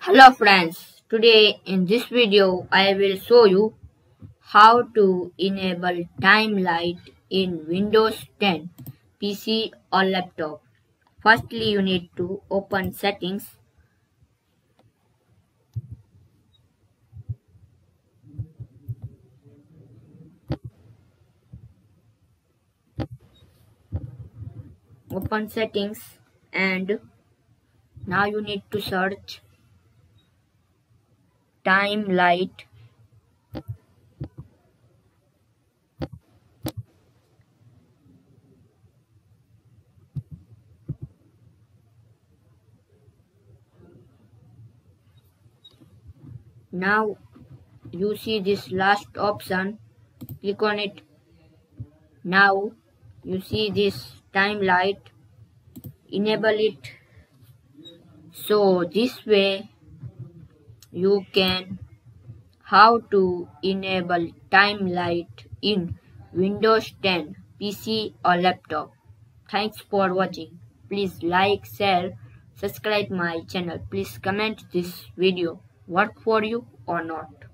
Hello friends, today in this video I will show you how to enable time light in Windows 10 PC or laptop. Firstly you need to open settings, and now you need to search time light. Now you see this last option, click on it. Now you see this time light, enable it. So this way you can how to enable time light in Windows 10 PC or laptop. Thanks for watching. Please like, share, subscribe my channel. Please comment this video work for you or not.